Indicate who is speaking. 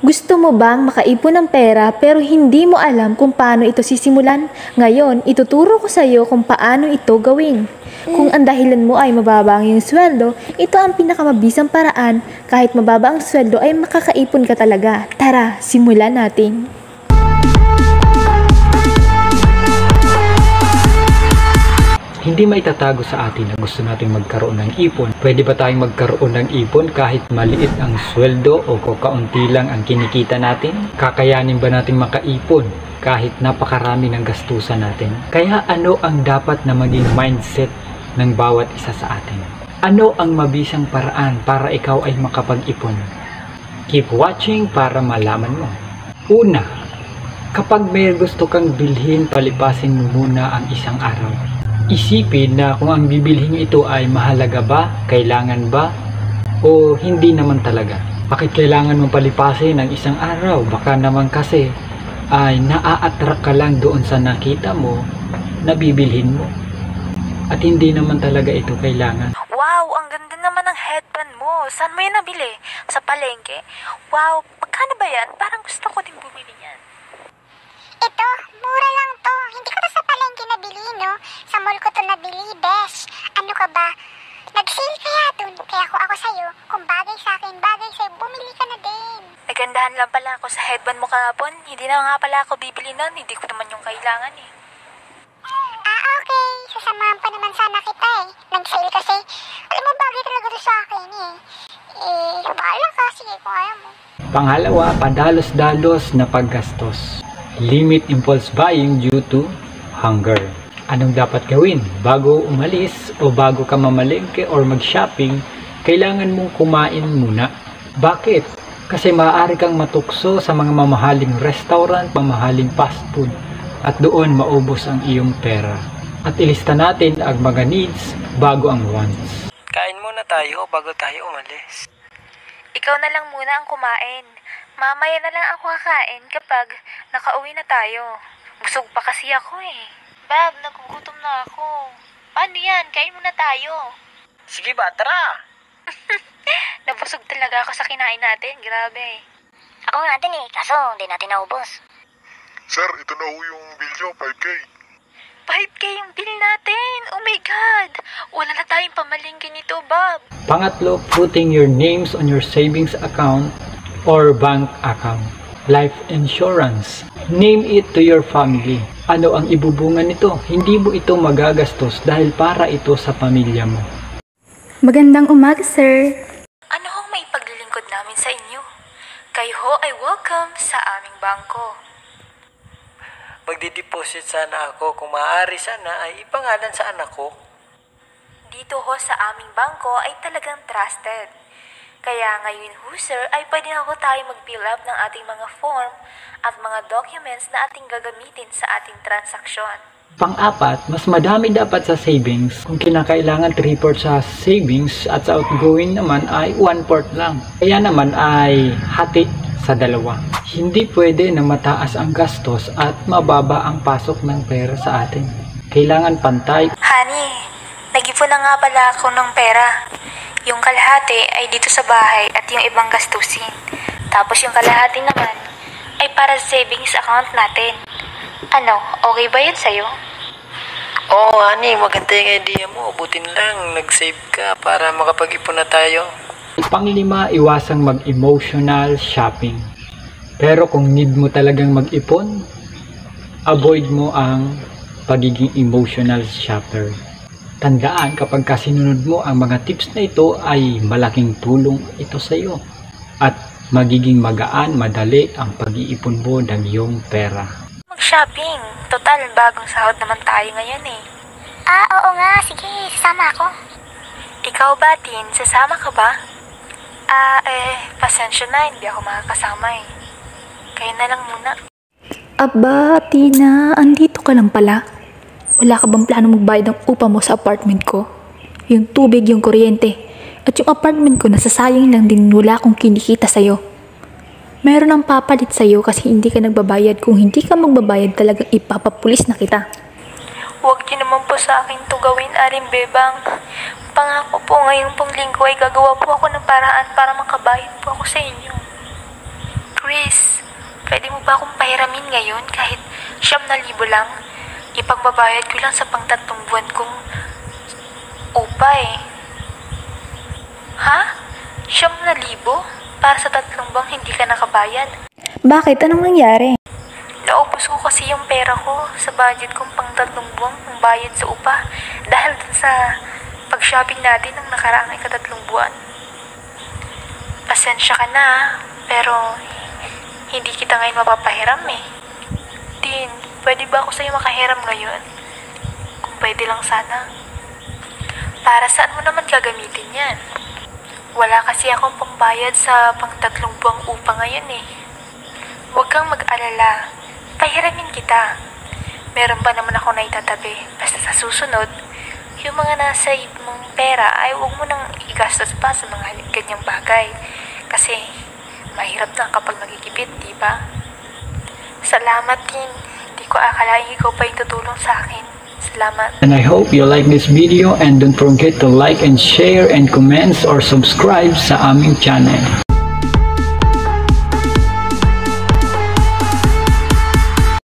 Speaker 1: Gusto mo bang makaipon ng pera pero hindi mo alam kung paano ito sisimulan? Ngayon, ituturo ko sa iyo kung paano ito gawin. Kung ang dahilan mo ay mababa ang iyong sweldo, ito ang pinakamabisang paraan. Kahit mababa ang sweldo ay makakaipon ka talaga. Tara, simulan natin.
Speaker 2: Hindi maitatago sa atin na gusto nating magkaroon ng ipon. Pwede ba tayong magkaroon ng ipon kahit maliit ang sweldo o kaunti lang ang kinikita natin? Kakayanin ba nating makaipon kahit napakarami ng gastusan natin? Kaya ano ang dapat na maging mindset ng bawat isa sa atin? Ano ang mabisang paraan para ikaw ay makapag-ipon? Keep watching para malaman mo. Una, kapag may gusto kang bilhin, palipasin mo muna ang isang araw. Isipin na kung ang bibilhin ito ay mahalaga ba, kailangan ba, o hindi naman talaga. Bakit kailangan mong palipasin ng isang araw? Baka naman kasi ay naa-attract ka lang doon sa nakita mo na bibilhin mo. At hindi naman talaga ito kailangan.
Speaker 3: Wow, ang ganda naman ng headband mo. Saan mo yan nabili? Sa palengke? Wow, magkano ba yan? Parang gusto ko din bumili yan.
Speaker 4: Ito, mura lang to. Hindi ko to sa palengke nabili, no? Sa mall ko to nabili, besh. Ano ka ba? Nag-sale kaya dun. Kaya ako sa'yo, kung bagay sa akin, bagay sa'yo, bumili ka na din.
Speaker 3: Nagandahan lang pala ako sa headband mo kahapon. Hindi na nga pala ako bibili nun. Hindi ko naman yung kailangan eh.
Speaker 4: Okay. Sasamahan pa naman sana kita eh. Nag-sale kasi. Alam mo, bagay talaga to sa akin eh. Bahala ka. Sige, kung ayaw mo.
Speaker 2: Pangalawa, padalos-dalos na paggastos. Limit impulse buying due to hunger. Anong dapat gawin? Bago umalis o bago ka mamalengke or mag-shopping, kailangan mong kumain muna. Bakit? Kasi maaari kang matukso sa mga mamahaling restaurant, mamahaling fast food, at doon maubos ang iyong pera. At ilista natin ang mga needs bago ang wants.
Speaker 5: Kain muna tayo bago tayo umalis.
Speaker 3: Ikaw na lang muna ang kumain. Mamaya na lang ako kakain kapag nakauwi na tayo. Busog pa kasi ako eh. Bab, nagugutom na ako. Paano yan? Kain muna tayo.
Speaker 5: Sige ba, tara!
Speaker 3: Nabusog talaga ako sa kinain natin. Grabe.
Speaker 4: Ako nga din eh, kaso hindi natin naubos.
Speaker 6: Sir, ito na ho yung bill nyo, 5K.
Speaker 3: 5K yung bill natin. Oh my God. Wala na tayong pamalingkin nito, Bob.
Speaker 2: Pangatlo, putting your names on your savings account or bank account. Life insurance. Name it to your family. Ano ang ibubunga nito? Hindi mo ito magagastos dahil para ito sa pamilya mo.
Speaker 1: Magandang umaga, sir.
Speaker 3: Ano hong may paglilingkod namin sa inyo? Kayo ho ay welcome sa aming bangko.
Speaker 5: Magdideposit sana ako. Kung maaari sana ay ipangalan sa anak ko.
Speaker 3: Dito ho sa aming bangko ay talagang trusted. Kaya ngayon ho sir ay pwede na ho tayo mag-fill up ng ating mga form at mga documents na ating gagamitin sa ating transaksyon.
Speaker 2: Pang-apat, mas madami dapat sa savings. Kung kinakailangan 3/4 sa savings at sa outgoing naman ay 1/4 lang. Kaya naman ay hati sa dalawa. Hindi pwede na mataas ang gastos at mababa ang pasok ng pera sa atin. Kailangan pantay.
Speaker 3: Honey, nag-ipon na nga pala ako ng pera. Yung kalahati ay dito sa bahay at yung ibang gastusin. Tapos yung kalahati naman ay para sa savings account natin. Ano, okay ba yun sa'yo?
Speaker 5: Oo, honey, maganda yung idea mo. Butin lang, nag-save ka para makapag-ipon na tayo.
Speaker 2: Panglima, iwasang mag-emotional shopping. Pero kung need mo talagang mag-ipon, avoid mo ang pagiging emotional shopper. Tandaan, kapag kasinunod mo ang mga tips na ito ay malaking tulong ito sa iyo. At magiging magaan, madali ang pag-iipon mo ng iyong pera.
Speaker 3: Mag-shopping. Total, bagong sahod naman tayo ngayon eh.
Speaker 4: Oo nga. Sige, sasama ako.
Speaker 3: Ikaw ba, Tin? Sasama ka ba? Pasensya na. Hindi ako makakasama eh. Kayo na lang muna.
Speaker 1: Aba, Tina, andito ka lang pala. Wala ka bang plano magbayad ng upa mo sa apartment ko? Yung tubig, yung kuryente. At yung apartment ko nasasayang lang din wala akong kinikita sa'yo. Meron ang papalit sa'yo kasi hindi ka nagbabayad. Kung hindi ka magbabayad talagang ipapapulis na kita.
Speaker 3: Huwag niyo naman po sa akin to gawin, Aling Bebang. Pangako po ngayong pong linggo ay gagawa po ako ng paraan para makabayad po ako sa inyo. Please, pwede mo ba akong pahiramin ngayon kahit 9,000 lang? Ipagbabayad ko lang sa pang-3 buwan kong upa eh. Ha? 9,000? Para sa 3 buwang hindi ka nakabayad?
Speaker 1: Bakit? Anong nangyari?
Speaker 3: Naubos ko kasi yung pera ko sa budget kong pang-3 buwang pang bayad sa upa dahil dun sa pag-shopping natin ng nakaraang ika-3 buwan. Pasensya ka na, pero hindi kita ngayon mapapahiram eh. Tin, pwede ba ako sa'yo makahiram ngayon? Kung pwede lang sana. Para saan mo naman gagamitin yan? Wala kasi akong pangbayad sa pang-3 buwang upa ngayon eh. Huwag kang mag-alala. Pahiramin kita. Meron pa naman ako na itatabi. Basta sa susunod, yung mga nasa mong pera ay huwag mo nang igastos pa sa mga ganyang bagay. Kasi mahirap na kapag nagigipit, di ba? Salamat din. Hindi ko akalain ikaw pa yung tutulong sa akin. Salamat.
Speaker 2: And I hope you like this video and don't forget to like and share and comments or subscribe sa aming channel.